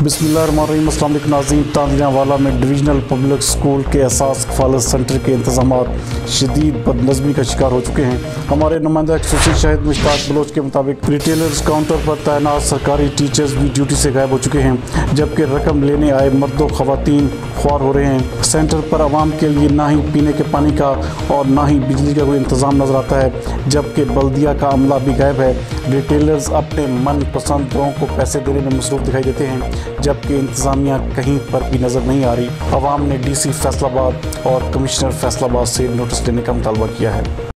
बिस्मिल्लाहिर्रहमानिर्रहीम। अस्सलाम वालेकुम नाज़रीन। तांदियावाला में डिविजनल पब्लिक स्कूल के एहसास कफ़ालत सेंटर के इंतज़ामात शदीद बदनज़मी का शिकार हो चुके हैं। हमारे नुमाइंदा एक्सोसी शाहिद मुश्ताक बलोच के मुताबिक रिटेलर्स काउंटर पर तैनात सरकारी टीचर्स भी ड्यूटी से गायब हो चुके हैं, जबकि रकम लेने आए मर्दों ख़वातीन ख्वार हो रहे हैं। सेंटर पर आवाम के लिए ना ही पीने के पानी का और ना ही बिजली का कोई इंतज़ाम नज़र आता है, जबकि बल्दिया का अमला भी गायब है। रिटेलर्स अपने मन पसंद लोगों को पैसे देने में मसरूफ़ दिखाई देते हैं, जबकि इंतज़ामिया कहीं पर भी नज़र नहीं आ रही। अवाम ने DC फैसलाबाद और कमिश्नर फैसलाबाद से नोटिस लेने का मुतालबा किया है।